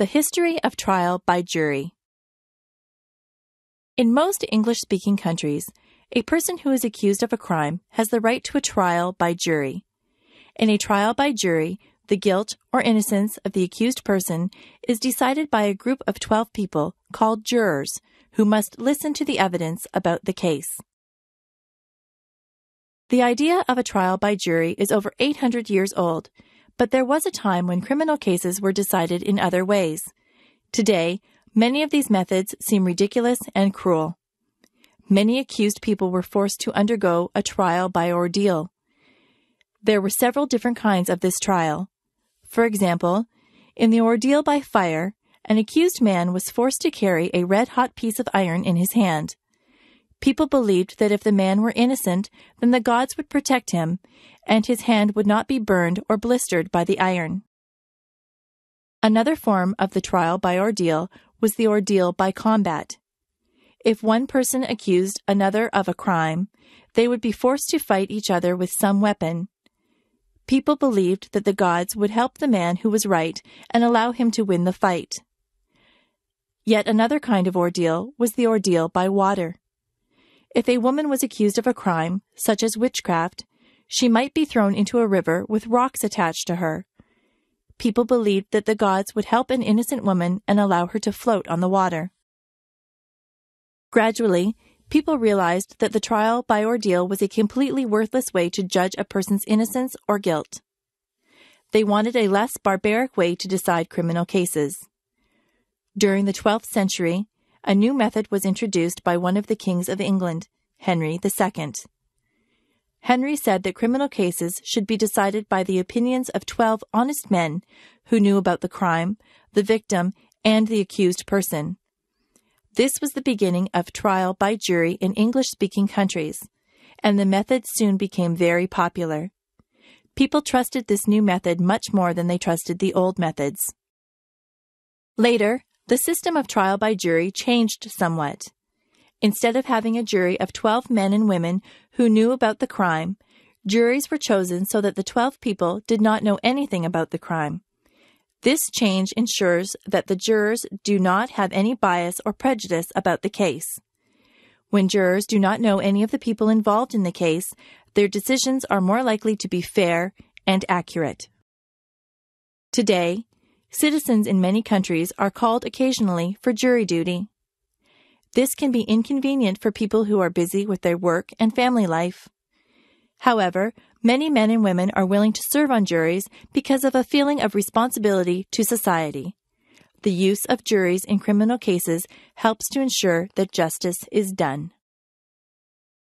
The history of trial by jury. In most English-speaking countries, a person who is accused of a crime has the right to a trial by jury. In a trial by jury, the guilt or innocence of the accused person is decided by a group of 12 people called jurors who must listen to the evidence about the case. The idea of a trial by jury is over 800 years old, but there was a time when criminal cases were decided in other ways. Today, many of these methods seem ridiculous and cruel. Many accused people were forced to undergo a trial by ordeal. There were several different kinds of this trial. For example, in the ordeal by fire, an accused man was forced to carry a red-hot piece of iron in his hand. People believed that if the man were innocent, then the gods would protect him, and his hand would not be burned or blistered by the iron. Another form of the trial by ordeal was the ordeal by combat. If one person accused another of a crime, they would be forced to fight each other with some weapon. People believed that the gods would help the man who was right and allow him to win the fight. Yet another kind of ordeal was the ordeal by water. If a woman was accused of a crime, such as witchcraft, she might be thrown into a river with rocks attached to her. People believed that the gods would help an innocent woman and allow her to float on the water. Gradually, people realized that the trial by ordeal was a completely worthless way to judge a person's innocence or guilt. They wanted a less barbaric way to decide criminal cases. During the 12th century, a new method was introduced by one of the kings of England, Henry II. Henry said that criminal cases should be decided by the opinions of 12 honest men who knew about the crime, the victim, and the accused person. This was the beginning of trial by jury in English-speaking countries, and the method soon became very popular. People trusted this new method much more than they trusted the old methods. Later, the system of trial by jury changed somewhat. Instead of having a jury of 12 men and women who knew about the crime, juries were chosen so that the 12 people did not know anything about the crime. This change ensures that the jurors do not have any bias or prejudice about the case. When jurors do not know any of the people involved in the case, their decisions are more likely to be fair and accurate. Today, citizens in many countries are called occasionally for jury duty. This can be inconvenient for people who are busy with their work and family life. However, many men and women are willing to serve on juries because of a feeling of responsibility to society. The use of juries in criminal cases helps to ensure that justice is done.